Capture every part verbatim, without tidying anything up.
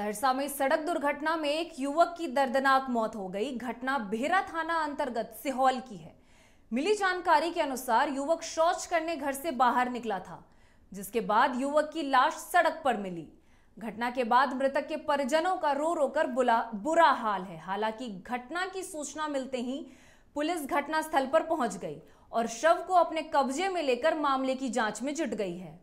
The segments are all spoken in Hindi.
सहरसा में सड़क दुर्घटना में एक युवक की दर्दनाक मौत हो गई। घटना बेहरा थाना अंतर्गत सिहौल की है। मिली जानकारी के अनुसार युवक शौच करने घर से बाहर निकला था, जिसके बाद युवक की लाश सड़क पर मिली। घटना के बाद मृतक के परिजनों का रो रो कर बुला बुरा हाल है। हालांकि घटना की सूचना मिलते ही पुलिस घटनास्थल पर पहुंच गई और शव को अपने कब्जे में लेकर मामले की जांच में जुट गई है।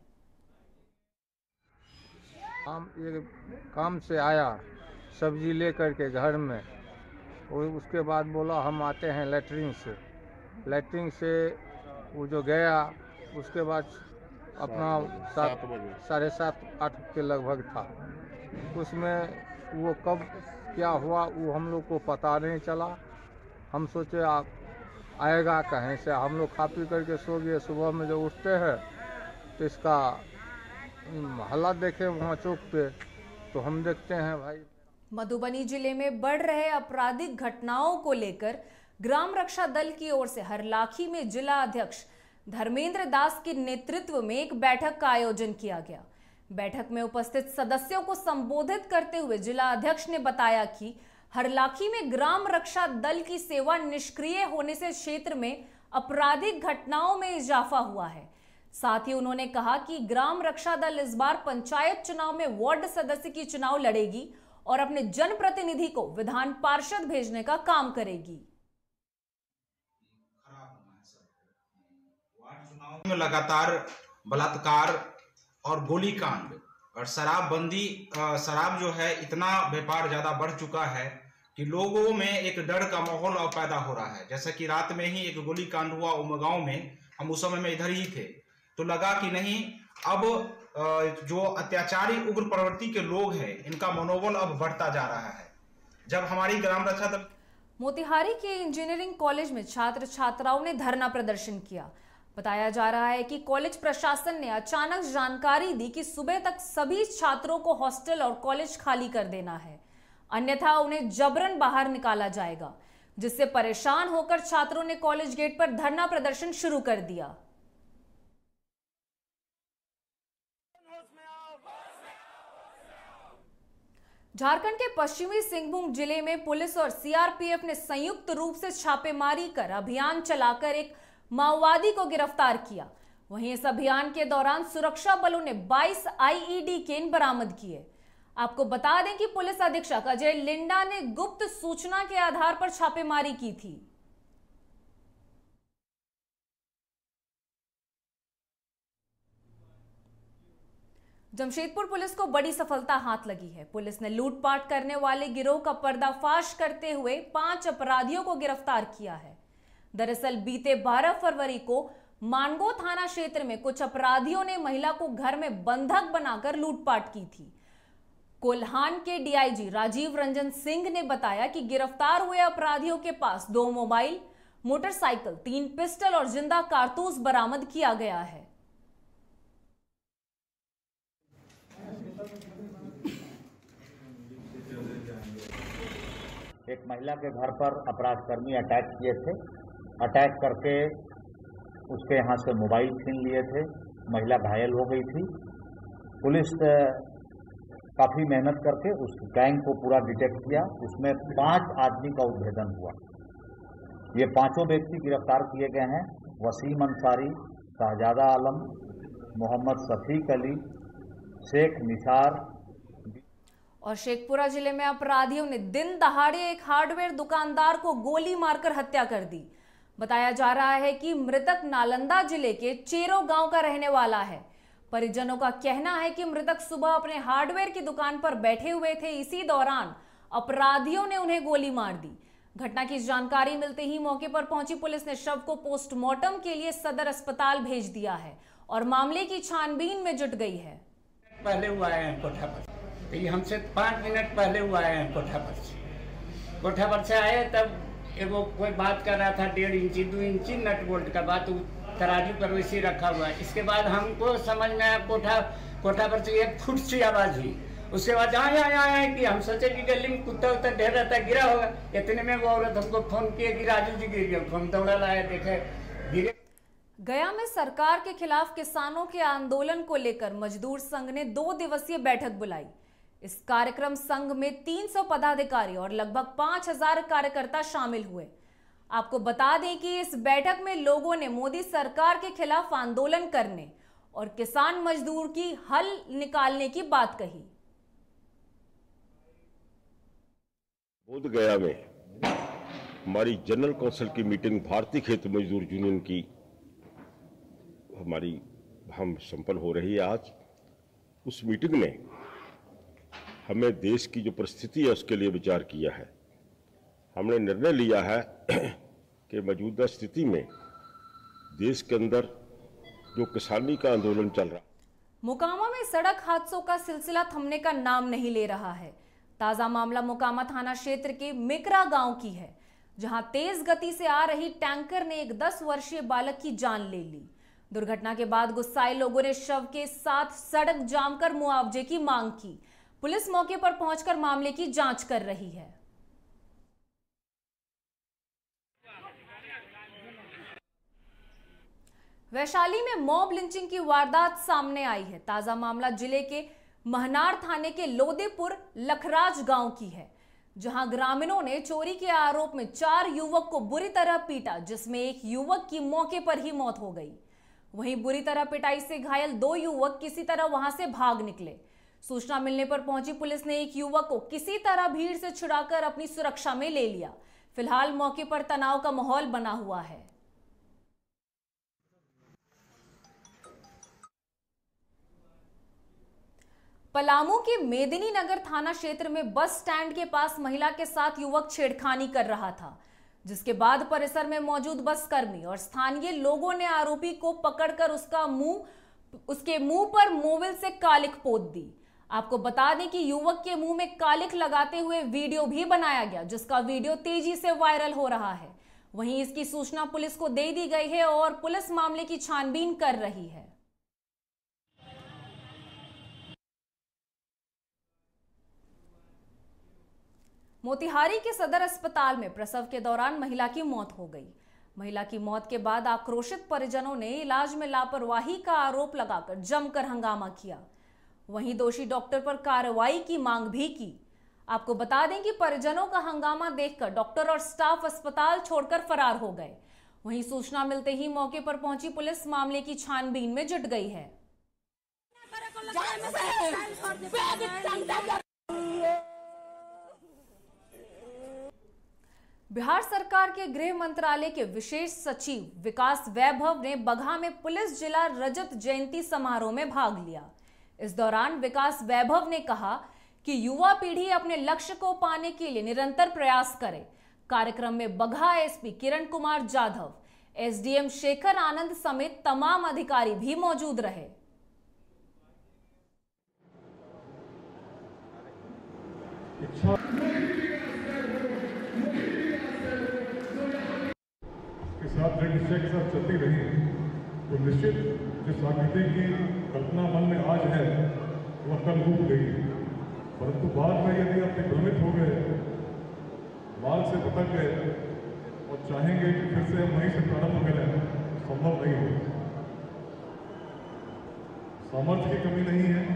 हम ये काम से आया सब्जी लेकर के घर में, और उसके बाद बोला हम आते हैं लैट्रिन से। लैट्रिन से वो जो गया, उसके बाद अपना सात साढ़े सात आठ के लगभग था। उसमें वो कब क्या हुआ वो हम लोग को पता नहीं चला। हम सोचे आप आएगा कहीं से, हम लोग खा पी करके सो गए। सुबह में जब उठते हैं तो इसका हालात देखे वहाँ चौक पे, तो हम देखते हैं भाई। मधुबनी जिले में बढ़ रहे आपराधिक घटनाओं को लेकर ग्राम रक्षा दल की ओर से हरलाखी में जिला अध्यक्ष धर्मेंद्र दास के नेतृत्व में एक बैठक का आयोजन किया गया। बैठक में उपस्थित सदस्यों को संबोधित करते हुए जिला अध्यक्ष ने बताया कि हरलाखी में ग्राम रक्षा दल की सेवा निष्क्रिय होने से क्षेत्र में आपराधिक घटनाओं में इजाफा हुआ है। साथ ही उन्होंने कहा कि ग्राम रक्षा दल इस बार पंचायत चुनाव में वार्ड सदस्य की चुनाव लड़ेगी और अपने जनप्रतिनिधि को विधान पार्षद भेजने का काम करेगी। वार्ड चुनाव में लगातार बलात्कार और गोलीकांड और शराबबंदी, शराब जो है इतना व्यापार ज्यादा बढ़ चुका है कि लोगों में एक डर का माहौल पैदा हो रहा है। जैसा कि रात में ही एक गोलीकांड हुआ उमगांव में, हम उस समय में इधर ही थे, तो लगा कि नहीं, अब जो अत्याचारी उग्र प्रवृत्ति के लोग हैं इनका मनोबल अब बढ़ता जा रहा है। जब हमारी ग्राम रक्षा दल मोतिहारी के इंजीनियरिंग कॉलेज में छात्र छात्राओं ने धरना प्रदर्शन किया। बताया जा रहा है कि कॉलेज प्रशासन ने अचानक जानकारी दी कि सुबह तक सभी छात्रों को हॉस्टल और कॉलेज खाली कर देना है, अन्यथा उन्हें जबरन बाहर निकाला जाएगा, जिससे परेशान होकर छात्रों ने कॉलेज गेट पर धरना प्रदर्शन शुरू कर दिया। झारखंड के पश्चिमी सिंहभूम जिले में पुलिस और सीआरपीएफ ने संयुक्त रूप से छापेमारी कर अभियान चलाकर एक माओवादी को गिरफ्तार किया। वहीं इस अभियान के दौरान सुरक्षा बलों ने बाईस आईईडी केन बरामद किए। आपको बता दें कि पुलिस अधीक्षक अजय लिंडा ने गुप्त सूचना के आधार पर छापेमारी की थी। जमशेदपुर पुलिस को बड़ी सफलता हाथ लगी है। पुलिस ने लूटपाट करने वाले गिरोह का पर्दाफाश करते हुए पांच अपराधियों को गिरफ्तार किया है। दरअसल बीते बारह फरवरी को मानगो थाना क्षेत्र में कुछ अपराधियों ने महिला को घर में बंधक बनाकर लूटपाट की थी। कोल्हान के डीआईजी राजीव रंजन सिंह ने बताया कि गिरफ्तार हुए अपराधियों के पास दो मोबाइल, मोटरसाइकिल, तीन पिस्टल और जिंदा कारतूस बरामद किया गया है। एक महिला के घर पर अपराधकर्मी अटैक किए थे। अटैक करके उसके यहाँ से मोबाइल छीन लिए थे। महिला घायल हो गई थी। पुलिस काफी मेहनत करके उस गैंग को पूरा डिटेक्ट किया। उसमें पांच आदमी का उद्भेदन हुआ। ये पांचों व्यक्ति गिरफ्तार किए गए हैं। वसीम अंसारी, शाहजादा आलम, मोहम्मद शफीक अली, शेख निसार। और शेखपुरा जिले में अपराधियों ने दिन दहाड़े एक हार्डवेयर दुकानदार को गोली मारकर हत्या कर दी। बताया जा रहा है कि मृतक नालंदा जिले के चेरो गांव का रहने वाला है। परिजनों का कहना है कि मृतक सुबह अपने हार्डवेयर की दुकान पर बैठे हुए थे। इसी दौरान अपराधियों ने उन्हें गोली मार दी। घटना की जानकारी मिलते ही मौके पर पहुंची पुलिस ने शव को पोस्टमार्टम के लिए सदर अस्पताल भेज दिया है और मामले की छानबीन में जुट गई है। पहले हुआ है कोठा पर, तो ये हमसे पाँच मिनट पहले हुआ है कोठा पर से। कोठा पर से आए तब एगो कोई बात कर रहा था, डेढ़ इंची दो इंची नट बोल्ट का बात तराजू पर वैसे रखा हुआ है। इसके बाद हमको समझ में आया कोठा कोठा पर से एक फुट सी आवाज हुई। उसके बाद आए आए आए कि हम सोचे कि गली में कुत्ता उत्ता ढेर रहता गिरा होगा। इतने में वो औरत हमको फोन किए कि राजू जी गिर गया। हम दौड़ा लाए, देखे गिरे। गया में सरकार के खिलाफ किसानों के आंदोलन को लेकर मजदूर संघ ने दो दिवसीय बैठक बुलाई। इस कार्यक्रम संघ में तीन सौ पदाधिकारी और लगभग पांच हज़ार कार्यकर्ता शामिल हुए। आपको बता दें कि इस बैठक में लोगों ने मोदी सरकार के खिलाफ आंदोलन करने और किसान मजदूर की हल निकालने की बात कही। बोधगया में हमारी जनरल काउंसिल की मीटिंग भारतीय खेत मजदूर यूनियन की हमारी हम संपन्न हो रही है आज। उस मीटिंग में हमें देश की जो परिस्थिति है उसके लिए विचार किया है। हमने निर्णय लिया है कि मौजूदा स्थिति में देश के अंदर जो किसानी का आंदोलन चल रहा, मोकामा में सड़क हादसों का सिलसिला थमने का नाम नहीं ले रहा है। ताजा मामला मोकामा थाना क्षेत्र के मिकरा गांव की है, जहां तेज गति से आ रही टैंकर ने एक दस वर्षीय बालक की जान ले ली। दुर्घटना के बाद गुस्साए लोगों ने शव के साथ सड़क जाम कर मुआवजे की मांग की। पुलिस मौके पर पहुंचकर मामले की जांच कर रही है। वैशाली में मॉब लिंचिंग की वारदात सामने आई है। ताजा मामला जिले के महनार थाने के लोदेपुर लखराज गांव की है, जहां ग्रामीणों ने चोरी के आरोप में चार युवक को बुरी तरह पीटा, जिसमें एक युवक की मौके पर ही मौत हो गई। वहीं बुरी तरह पिटाई से घायल दो युवक किसी तरह वहां से भाग निकले। सूचना मिलने पर पहुंची पुलिस ने एक युवक को किसी तरह भीड़ से छुड़ाकर अपनी सुरक्षा में ले लिया। फिलहाल मौके पर तनाव का माहौल बना हुआ है। पलामू के मेदिनी नगर थाना क्षेत्र में बस स्टैंड के पास महिला के साथ युवक छेड़खानी कर रहा था, जिसके बाद परिसर में मौजूद बस कर्मी और स्थानीय लोगों ने आरोपी को पकड़कर उसका मुंह उसके मुंह पर मोबिल से कालिख पोत दी। आपको बता दें कि युवक के मुंह में कालिख लगाते हुए वीडियो भी बनाया गया, जिसका वीडियो तेजी से वायरल हो रहा है। वहीं इसकी सूचना पुलिस को दे दी गई है और पुलिस मामले की छानबीन कर रही है। मोतिहारी के सदर अस्पताल में प्रसव के दौरान महिला की मौत हो गई। महिला की मौत के बाद आक्रोशित परिजनों ने इलाज में लापरवाही का आरोप लगाकर जमकर हंगामा किया। वहीं दोषी डॉक्टर पर कार्रवाई की मांग भी की। आपको बता दें कि परिजनों का हंगामा देखकर डॉक्टर और स्टाफ अस्पताल छोड़कर फरार हो गए। वहीं सूचना मिलते ही मौके पर पहुंची पुलिस मामले की छानबीन में जुट गई है। बिहार सरकार के गृह मंत्रालय के विशेष सचिव विकास वैभव ने बगहा में पुलिस जिला रजत जयंती समारोह में भाग लिया। इस दौरान विकास वैभव ने कहा कि युवा पीढ़ी अपने लक्ष्य को पाने के लिए निरंतर प्रयास करे। कार्यक्रम में बगहा एसपी किरण कुमार जाधव, एसडीएम शेखर आनंद समेत तमाम अधिकारी भी मौजूद रहे। साथ दृढ़ निश्चय के साथ चलती रही तो निश्चित जिस आकृति की कल्पना मन में आज है वह कल रूप देगी, परंतु बाद में यदि आप भ्रमित हो गए, माल से भटक गए और चाहेंगे कि फिर से हम वहीं से प्रारंभ करें, संभव नहीं हो। सामर्थ्य की कमी नहीं है,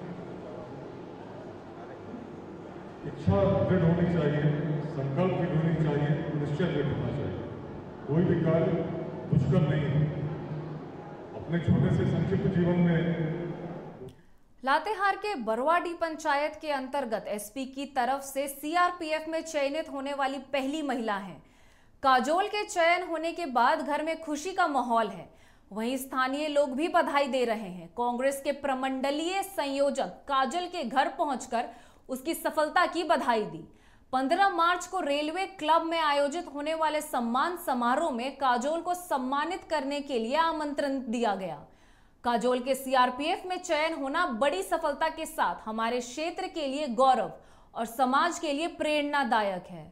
इच्छा दृढ़ होनी चाहिए, संकल्प भी होनी चाहिए, निश्चय दृढ़ होना चाहिए। कोई भी कार्य दुष्कर नहीं है। अपने छोटे से संक्षिप्त जीवन में लातेहार के बरवाडी पंचायत के अंतर्गत एसपी की तरफ से सीआरपीएफ में चयनित होने वाली पहली महिला हैं। काजोल के चयन होने के बाद घर में खुशी का माहौल है। वहीं स्थानीय लोग भी बधाई दे रहे हैं। कांग्रेस के प्रमंडलीय संयोजक काजल के घर पहुंचकर उसकी सफलता की बधाई दी। पंद्रह मार्च को रेलवे क्लब में आयोजित होने वाले सम्मान समारोह में काजोल को सम्मानित करने के लिए आमंत्रण दिया गया। काजोल के सीआरपीएफ में चयन होना बड़ी सफलता के साथ हमारे क्षेत्र के लिए गौरव और समाज के लिए प्रेरणादायक है।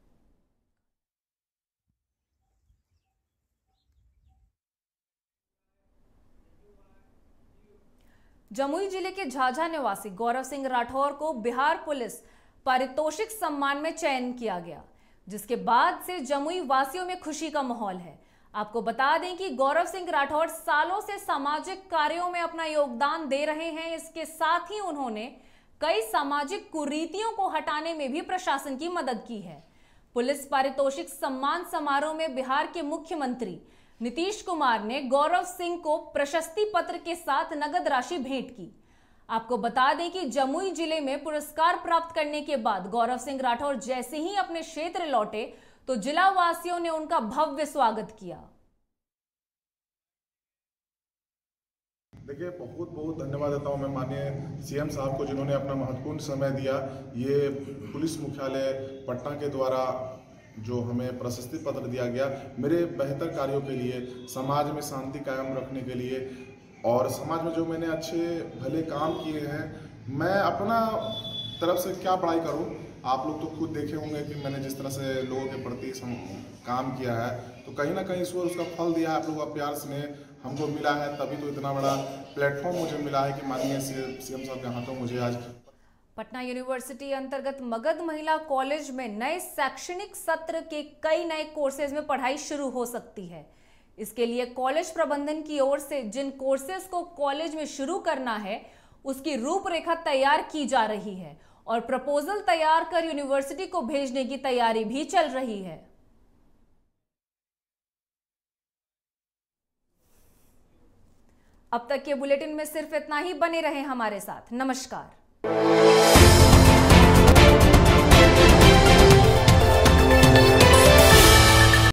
जमुई जिले के झाझा निवासी गौरव सिंह राठौर को बिहार पुलिस पारितोषिक सम्मान में चयन किया गया, जिसके बाद से जमुई वासियों में खुशी का माहौल है। आपको बता दें कि गौरव सिंह राठौर सालों से सामाजिक कार्यों में अपना योगदान दे रहे हैं। इसके साथ ही उन्होंने कई सामाजिक कुरीतियों को हटाने में भी प्रशासन की मदद की है। पुलिस पारितोषिक सम्मान समारोह में बिहार के मुख्यमंत्री नीतीश कुमार ने गौरव सिंह को प्रशस्ति पत्र के साथ नगद राशि भेंट की। आपको बता दें कि जमुई जिले में पुरस्कार प्राप्त करने के बाद गौरव सिंह राठौर जैसे ही अपने क्षेत्र लौटे तो जिला वासियों ने उनका भव्य स्वागत किया। देखिए, बहुत बहुत धन्यवाद देता हूँ मैं माननीय सीएम साहब को, जिन्होंने अपना महत्वपूर्ण समय दिया। ये पुलिस मुख्यालय पटना के द्वारा जो हमें प्रशस्ति पत्र दिया गया, मेरे बेहतर कार्यों के लिए, समाज में शांति कायम रखने के लिए और समाज में जो मैंने अच्छे भले काम किए हैं, मैं अपना तरफ से क्या बड़ाई करूं। आप लोग तो खुद देखे होंगे कि मैंने जिस तरह से लोगों के प्रति काम किया है, तो कहीं ना कहीं ईश्वर उसका फल दिया है। आप लोगों का प्यार स्नेह हमको मिला है, तभी तो इतना बड़ा प्लेटफॉर्म मुझे मिला है कि माननीय सीएम साहब के हाथों मुझे आज। पटना यूनिवर्सिटी अंतर्गत मगध महिला कॉलेज में नए शैक्षणिक सत्र के कई नए कोर्सेज में पढ़ाई शुरू हो सकती है। इसके लिए कॉलेज प्रबंधन की ओर से जिन कोर्सेज को कॉलेज में शुरू करना है, उसकी रूपरेखा तैयार की जा रही है और प्रपोजल तैयार कर यूनिवर्सिटी को भेजने की तैयारी भी चल रही है। अब तक के बुलेटिन में सिर्फ इतना ही। बने रहें हमारे साथ। नमस्कार।